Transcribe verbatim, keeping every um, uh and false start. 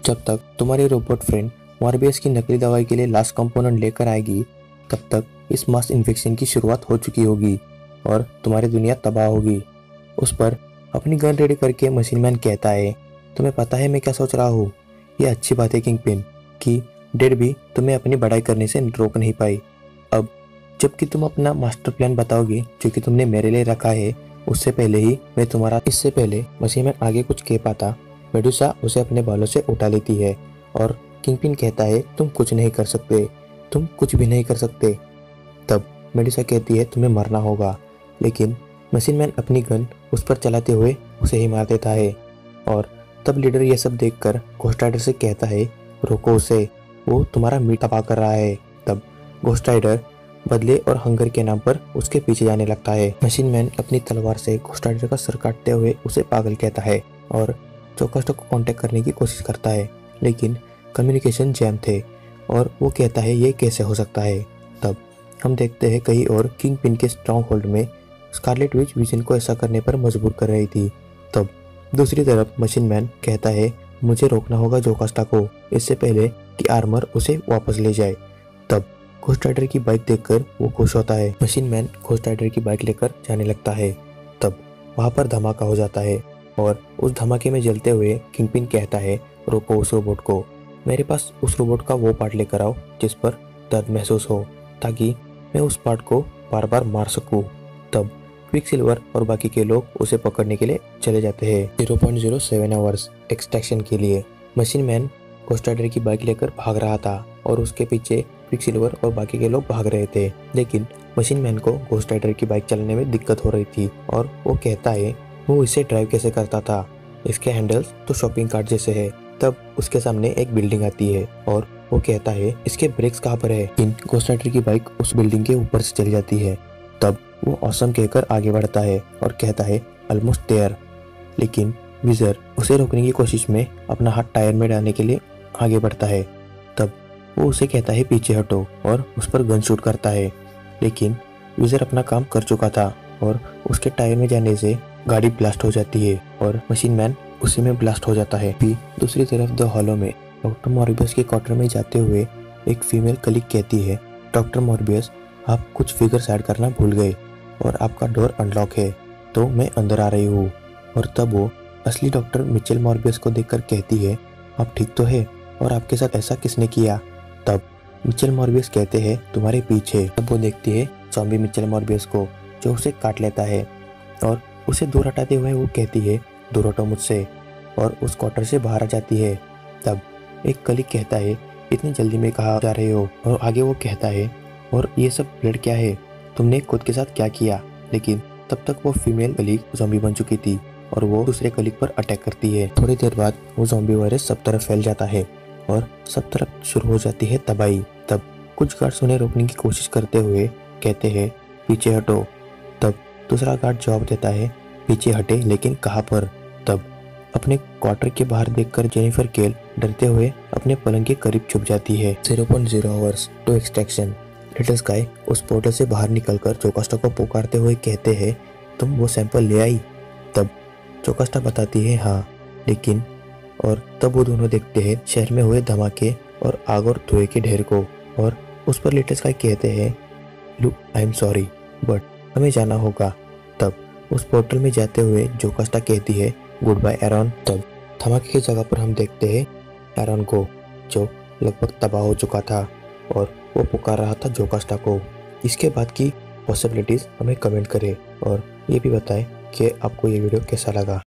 जब तक तुम्हारी रोबोट फ्रेंड मॉर्बियस की नकली दवाई के लिए लास्ट कंपोनेंट लेकर आएगी, तब तक इस मास इन्फेक्शन की शुरुआत हो चुकी होगी और तुम्हारी दुनिया तबाह होगी। उस पर अपनी गन रेडी करके मशीन मैन कहता है, तुम्हें पता है मैं क्या सोच रहा हूँ? ये अच्छी बात है किंगपिन कि डेड भी तुम्हें अपनी बढ़ाई करने से रोक नहीं पाई। अब जबकि तुम अपना मास्टर प्लान बताओगे जो कि तुमने मेरे लिए रखा है, उससे पहले ही मैं तुम्हारा इससे पहले मशीन मैन आगे कुछ कह पाता, मेडुसा उसे अपने बालों से उठा लेती है और किंगपिन कहता है, तुम कुछ नहीं कर सकते, तुम कुछ भी नहीं कर सकते। तब मेडुसा कहती है, तुम्हें मरना होगा, लेकिन मशीन मैन अपनी गन उस पर चलाते हुए उसे ही मार देता है। और तब लीडर यह सब देखकर घोस्ट राइडर से कहता है, रोको उसे, वो तुम्हारा मीट तबाह कर रहा है। तब घोस्ट राइडर बदले और हंगर के नाम पर उसके पीछे जाने लगता है। मशीन मैन अपनी तलवार से घोस्ट राइडर का सर काटते हुए उसे पागल कहता है और जोकास्टा को कांटेक्ट करने की कोशिश करता है, लेकिन कम्युनिकेशन जैम थे और वो कहता है ये कैसे हो सकता है। तब हम देखते हैं कहीं और किंगपिन के स्ट्रॉन्ग होल्ड में स्कारलेट विच विजन को ऐसा करने पर मजबूर कर रही थी। तब दूसरी तरफ मशीन मैन कहता है, मुझे रोकना होगा जोकास्टा को, इससे पहले कि आर्मर उसे वापस ले जाए। तब घोस्ट राइडर की बाइक देखकर वो खुश होता है। मशीन मैन घोस्ट राइडर की बाइक लेकर जाने लगता है। तब वहाँ पर धमाका हो जाता है और उस धमाके में जलते हुए किंगपिन कहता है, रोको उस रोबोट को, मेरे पास उस रोबोट का वो पार्ट लेकर आओ जिस पर दर्द महसूस हो, ताकि मैं उस पार्ट को बार बार मार सकूं। तब क्विकसिल्वर और बाकी के लोग उसे पकड़ने के लिए चले जाते हैं zero point zero seven hours extraction के लिए। मशीन मैन घोस्ट राइडर की बाइक लेकर भाग रहा था और उसके पीछे क्विकसिल्वर और बाकी के लोग भाग रहे थे, लेकिन मशीन मैन को घोस्ट राइडर की बाइक चलाने में दिक्कत हो रही थी और वो कहता है, वो इसे ड्राइव कैसे करता था, इसके हैंडल्स तो शॉपिंग कार्ट जैसे है। तब उसके सामने एक बिल्डिंग आती है और वो कहता है, इसके ब्रेक्स कहाँ पर है? इन घोस्ट राइडर की बाइक उस बिल्डिंग के ऊपर से चली जाती है। तब वो ऑसम कहकर आगे बढ़ता है और कहता है, ऑलमोस्ट देयर, लेकिन विजर उसे रोकने की कोशिश में अपना हाथ टायर में डालने के लिए आगे बढ़ता है। तब वो उसे कहता है, पीछे हटो, और उस पर गन शूट करता है, लेकिन विजर अपना काम कर चुका था और उसके टायर में जाने से गाड़ी ब्लास्ट हो जाती है और मशीन मैन उसी में ब्लास्ट हो जाता है। भी दूसरी तरफ द हॉलो में डॉक्टर मॉर्बियस के क्वार्टर में जाते हुए एक फीमेल कलीग कहती है, डॉक्टर मॉर्बियस, आप कुछ फिगर्स ऐड करना भूल गए और आपका डोर अनलॉक है, तो मैं अंदर आ रही हूँ। और तब वो असली डॉक्टर मिचेल मॉर्बियस को देखकर कहती है, आप ठीक तो है, और आपके साथ ऐसा किसने किया? तब मिचेल मॉर्बियस कहते हैं, तुम्हारे पीछे। तब वो देखती है ज़ॉम्बी मिचेल मॉर्बियस को, जो उसे काट लेता है और उसे दूर हटाते हुए वो कहती है, दूर हटो मुझसे, और उस क्वार्टर से बाहर आ जाती है। तब एक कलीग कहता है, इतनी जल्दी में कहाँ जा रहे हो? और आगे वो कहता है, और ये सब ब्लड क्या है? तुमने खुद के साथ क्या किया? लेकिन तब तक वो फीमेल कलीग ज़ॉम्बी बन चुकी थी और वो दूसरे कलीग पर अटैक करती है। थोड़ी देर बाद वो ज़ॉम्बी वायरस सब तरफ फैल जाता है और सब तरफ शुरू हो जाती है तबाही। तब कुछ गार्ड्स उन्हें रोकने की कोशिश करते हुए कहते हैं, पीछे हटो। तब दूसरा गार्ड जवाब देता है, पीछे हटे, लेकिन कहाँ पर? तब अपने क्वार्टर के बाहर देखकर जेनिफर केल डरते हुए अपने पलंग के करीब छुप जाती है। Zero point zero hours to extraction. Little sky उस पोर्टल से बाहर निकलकर जोकास्टा को पुकारते हुए कहते हैं, तुम वो सैंपल ले आई? तब जोकास्टा बताती है, हाँ, लेकिन, और तब वो दोनों देखते हैं शहर में हुए धमाके और आग और धुएं के ढेर को, और उस पर लिटिल स्काई कहते हैं, look, I am sorry, but हमें जाना होगा। तब उस पोर्टल में जाते हुए जोकास्टा कहती है, गुड बाय एरॉन। तब धमाके की जगह पर हम देखते हैं एरॉन को, जो लगभग तबाह हो चुका था और वो पुकार रहा था जोकास्टा को। इसके बाद की पॉसिबिलिटीज़ हमें कमेंट करें और ये भी बताएं कि आपको ये वीडियो कैसा लगा।